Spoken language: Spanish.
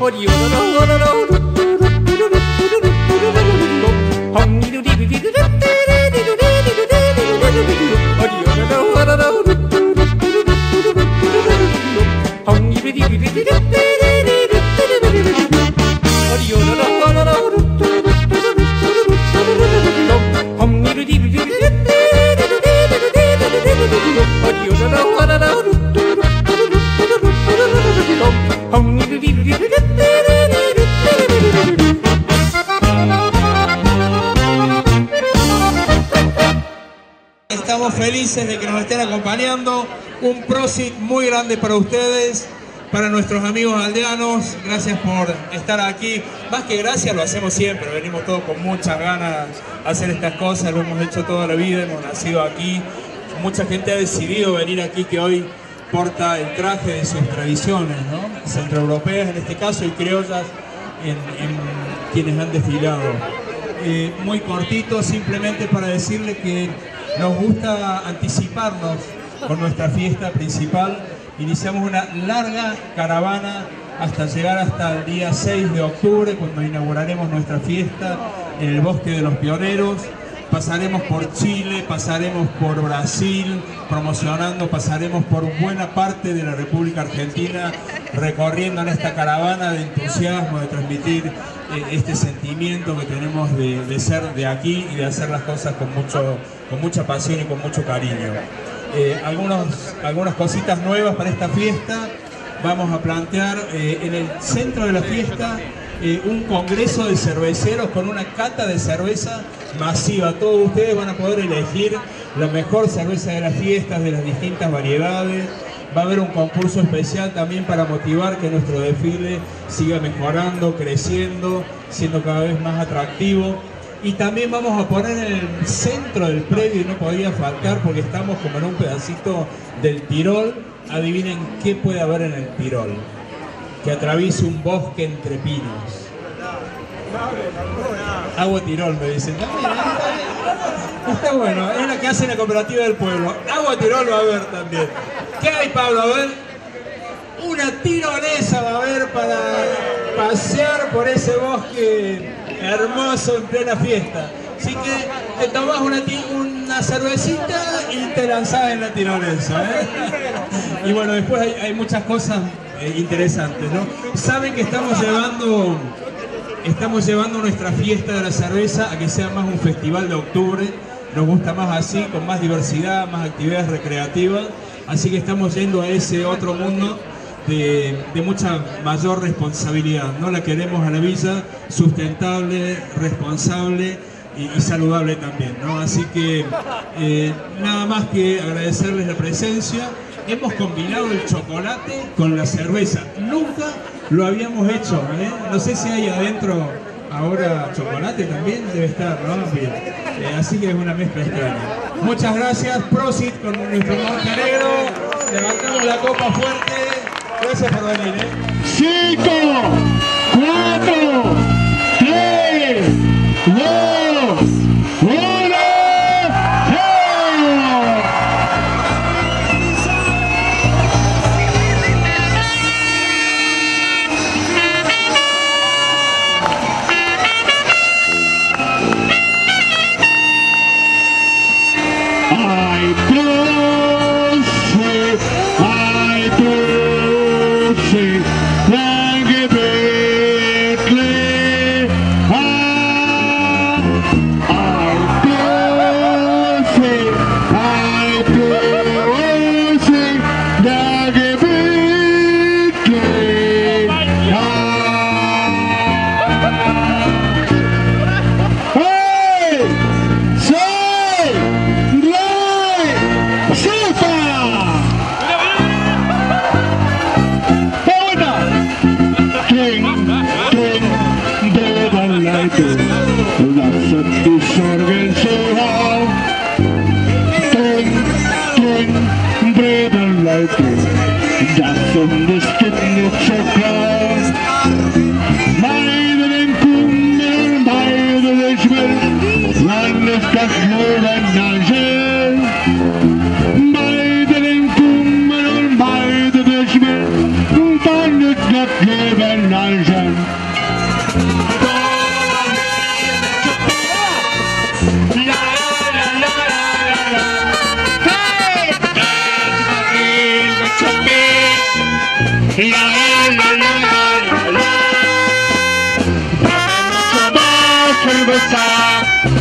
Estamos felices de que nos estén acompañando. Un prosit muy grande para ustedes, para nuestros amigos aldeanos. Gracias por estar aquí. Más que gracias, lo hacemos siempre. Venimos todos con muchas ganas a hacer estas cosas. Lo hemos hecho toda la vida, hemos nacido aquí. Mucha gente ha decidido venir aquí, que hoy porta el traje de sus tradiciones, ¿no? Centroeuropeas en este caso, y criollas en quienes han desfilado. Muy cortito, simplemente para decirle que nos gusta anticiparnos con nuestra fiesta principal. Iniciamos una larga caravana hasta llegar hasta el día 6 de octubre, cuando inauguraremos nuestra fiesta en el Bosque de los Pioneros. Pasaremos por Chile, pasaremos por Brasil, promocionando, pasaremos por buena parte de la República Argentina, recorriendo en esta caravana de entusiasmo, de transmitir este sentimiento que tenemos de ser de aquí y de hacer las cosas con mucha pasión y con mucho cariño. Algunas cositas nuevas para esta fiesta. Vamos a plantear en el centro de la fiesta un congreso de cerveceros con una cata de cerveza masiva. Todos ustedes van a poder elegir la mejor cerveza de las fiestas, de las distintas variedades. Va a haber un concurso especial también para motivar que nuestro desfile siga mejorando, creciendo, siendo cada vez más atractivo. Y también vamos a poner en el centro del predio, y no podía faltar porque estamos como en un pedacito del Tirol. Adivinen qué puede haber en el Tirol. Que atraviese un bosque entre pinos. Agua Tirol, me dicen. Está bueno, es la que hace la cooperativa del pueblo. Agua Tirol va a haber también. ¿Qué hay, Pablo? A ver, una tirolesa va a haber para pasear por ese bosque hermoso en plena fiesta. Así que te tomás una cervecita y te lanzás en la tirolesa, ¿eh? Y bueno, después hay muchas cosas interesantes, ¿no? Saben que estamos llevando nuestra fiesta de la cerveza a que sea más un festival de octubre. Nos gusta más así, con más diversidad, más actividades recreativas. Así que estamos yendo a ese otro mundo de mucha mayor responsabilidad, ¿no? La queremos a la villa sustentable, responsable y saludable también, ¿no? Así que nada más que agradecerles la presencia. Hemos combinado el chocolate con la cerveza. Nunca lo habíamos hecho, ¿eh? No sé si hay adentro ahora chocolate también, debe estar, ¿no? Bien. Así que es una mezcla extraña. Muchas gracias, prosit con nuestro Montenegro. Levantamos la copa fuerte. Gracias por venir, ¿eh? 5, 4, 3, 2, 1. cerveza.